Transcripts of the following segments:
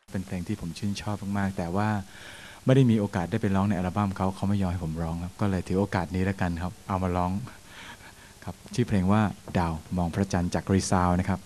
เป็นเพลงที่ผมชื่นชอบมากๆแต่ว่าไม่ได้มีโอกาสได้ไปร้องในอัลบั้มเขาไม่ยอมให้ผมร้องครับก็เลยถือโอกาสนี้แล้วกันครับเอามาร้องครับชื่อเพลงว่าดาวมองพระจันทร์จากรีซาวนะครับ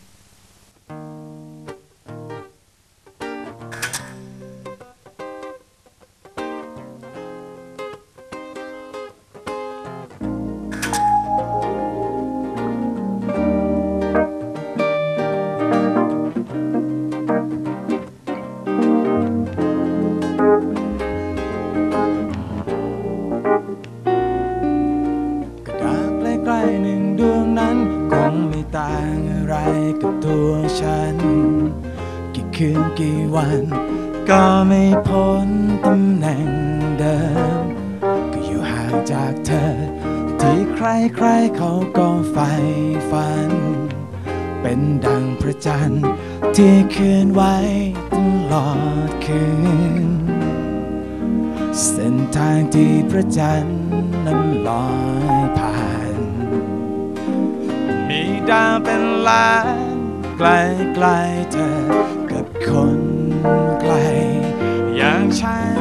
ใกล้หนึ่งดวงนั้นคงไม่ต่างอะไรกับตัวฉันกี่คืนกี่วันก็ไม่พ้นตำแหน่งเดิมก็อยู่ห่างจากเธอที่ใครๆเขาก็ใฝ่ฝันเป็นดังพระจันทร์ที่คืนไว้ตลอดคืนเส้นทางที่พระจันทร์นั้นลอยผ่านมีดาวเป็นล้านใกล้ๆเธอกับคนไกลอย่างฉัน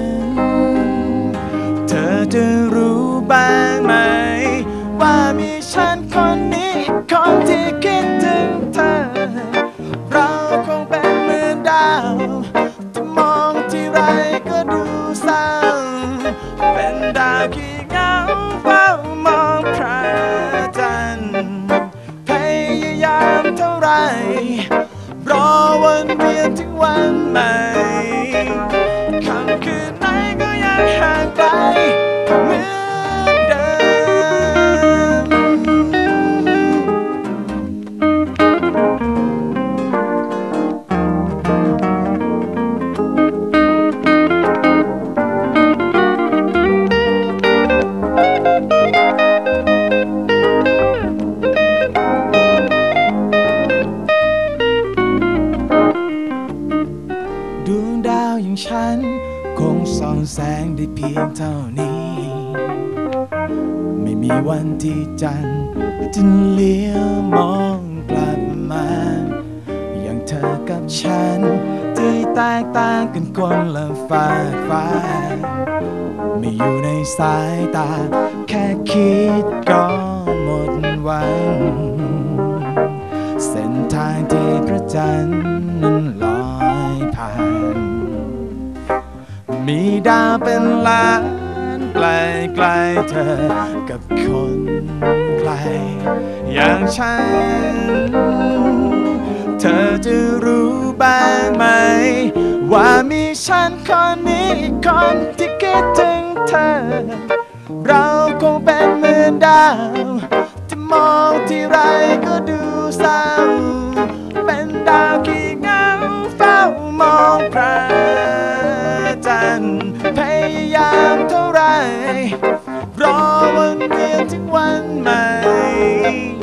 เธอจะรู้บ้างไหมว่ามีฉันคนนี้คนที่คิดถึงเธอเราคงเป็นเหมือนดาวที่มองที่ไรก็ดูเศร้าเป็นดาวขี้เหงาเฝ้ามองพระจันทร์พยายามเท่าไรรอวันเวียนถึงวันใหม่ค่ำคืนไหนก็ยังห่างไกลเหมือนเดิมดวงดาวอย่างฉันคงส่องแสงได้เพียงเท่านี้ไม่มีวันที่จันทร์จะเลี้ยวมองกลับมาอย่างเธอกับฉันที่แตกต่างกันคนละฟ้าไม่อยู่ในสายตาแค่คิดก็หมดหวังเส้นทางที่พระจันทร์นั้นลอยผ่านมีดาวเป็นล้านใกล้ๆเธอกับคนไกลอย่างฉันเธอจะรู้บ้างไหมว่ามีฉันคนนี้คนที่คิดถึงเธอเราคงเป็นเหมือนดาวที่มองที่ไรก็ดูเศร้าเป็นดาวขี้เหงาเฝ้ามองพระจันทร์พยายามเท่าไรรอวันเวียนถึงวันใหม่